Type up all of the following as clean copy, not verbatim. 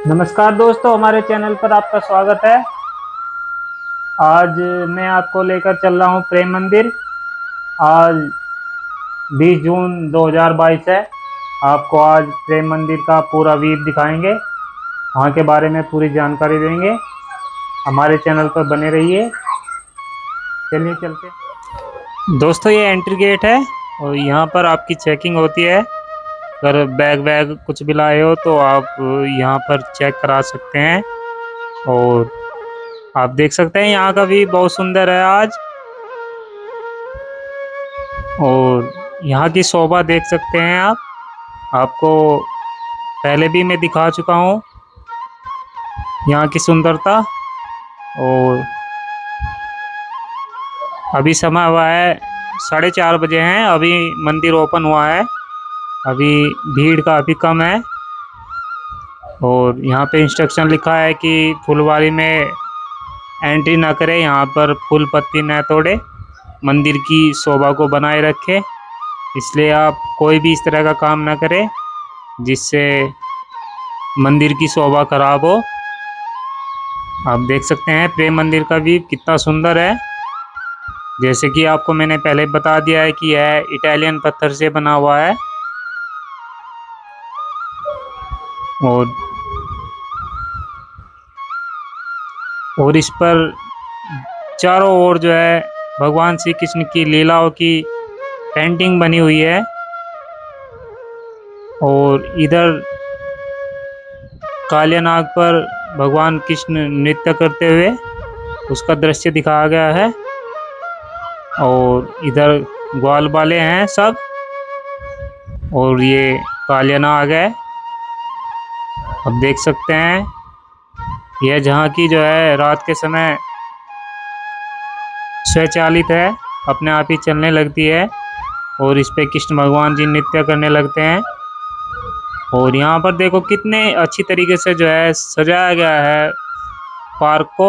नमस्कार दोस्तों, हमारे चैनल पर आपका स्वागत है। आज मैं आपको लेकर चल रहा हूं प्रेम मंदिर। आज 20 जून 2022 है। आपको आज प्रेम मंदिर का पूरा व्यू दिखाएंगे, वहां के बारे में पूरी जानकारी देंगे। हमारे चैनल पर बने रहिए। चलिए चलते हैं। दोस्तों, ये एंट्री गेट है और यहाँ पर आपकी चेकिंग होती है। अगर बैग वैग कुछ भी लाए हो तो आप यहाँ पर चेक करा सकते हैं। और आप देख सकते हैं यहाँ का भी बहुत सुंदर है आज। और यहाँ की शोभा देख सकते हैं आप। आपको पहले भी मैं दिखा चुका हूँ यहाँ की सुंदरता। और अभी समय हुआ है 4:30 बजे हैं। अभी मंदिर ओपन हुआ है, अभी भीड़ काफ़ी कम है। और यहाँ पे इंस्ट्रक्शन लिखा है कि फुलवारी में एंट्री ना करें, यहाँ पर फूल पत्ती न तोड़े, मंदिर की शोभा को बनाए रखें। इसलिए आप कोई भी इस तरह का काम ना करें जिससे मंदिर की शोभा खराब हो। आप देख सकते हैं प्रेम मंदिर का भी कितना सुंदर है। जैसे कि आपको मैंने पहले बता दिया है कि यह इटालियन पत्थर से बना हुआ है। और इस पर चारों ओर जो है भगवान श्री कृष्ण की लीलाओं की पेंटिंग बनी हुई है। और इधर कालिया नाग पर भगवान कृष्ण नृत्य करते हुए उसका दृश्य दिखाया गया है। और इधर ग्वाल बाले हैं सब। और ये कालिया नाग है, आप देख सकते हैं। यह झांकी जो है रात के समय स्वचालित है, अपने आप ही चलने लगती है। और इस पे कृष्ण भगवान जी नृत्य करने लगते हैं। और यहाँ पर देखो कितने अच्छी तरीके से जो है सजाया गया है पार्क को।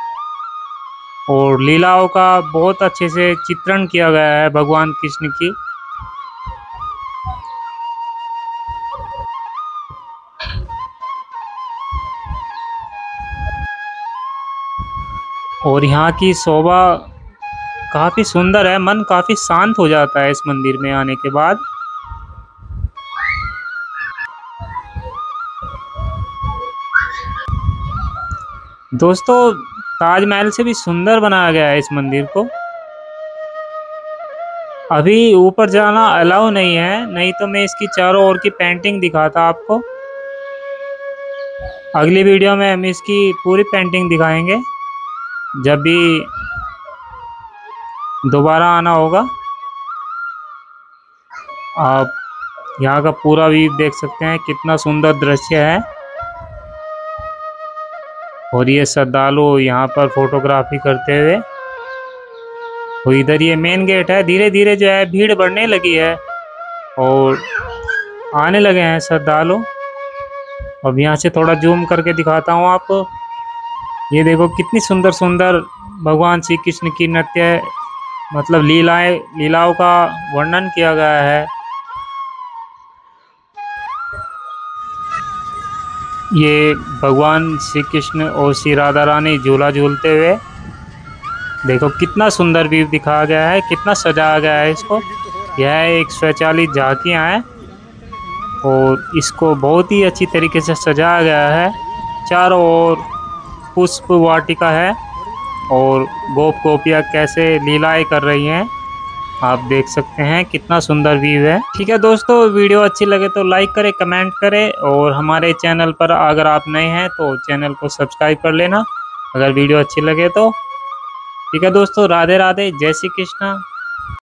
और लीलाओं का बहुत अच्छे से चित्रण किया गया है भगवान कृष्ण की। और यहाँ की शोभा काफ़ी सुंदर है, मन काफ़ी शांत हो जाता है इस मंदिर में आने के बाद। दोस्तों, ताजमहल से भी सुंदर बनाया गया है इस मंदिर को। अभी ऊपर जाना अलाउ नहीं है, नहीं तो मैं इसकी चारों ओर की पेंटिंग दिखाता आपको। अगली वीडियो में हम इसकी पूरी पेंटिंग दिखाएंगे जब भी दोबारा आना होगा। आप यहाँ का पूरा व्यू देख सकते हैं, कितना सुंदर दृश्य है। और ये श्रद्धालु यहाँ पर फोटोग्राफी करते हुए। तो इधर ये मेन गेट है। धीरे धीरे जो है भीड़ बढ़ने लगी है और आने लगे हैं श्रद्धालु। अब यहाँ से थोड़ा जूम करके दिखाता हूँ आपको। ये देखो कितनी सुंदर सुंदर भगवान श्री कृष्ण की नृत्य मतलब लीलाओं का वर्णन किया गया है। ये भगवान श्री कृष्ण और श्री राधा रानी झूला झूलते हुए। देखो कितना सुंदर व्यू दिखाया गया है, कितना सजाया गया है इसको। यह एक स्वचालित झांकियाँ हैं और इसको बहुत ही अच्छी तरीके से सजाया गया है। चारों ओर पुष्प वाटिका है और गोप गोपियाँ कैसे लीलाएं कर रही हैं, आप देख सकते हैं। कितना सुंदर व्यू है। ठीक है दोस्तों, वीडियो अच्छी लगे तो लाइक करें, कमेंट करें। और हमारे चैनल पर अगर आप नए हैं तो चैनल को सब्सक्राइब कर लेना अगर वीडियो अच्छी लगे तो। ठीक है दोस्तों, राधे राधे, जय श्री कृष्णा।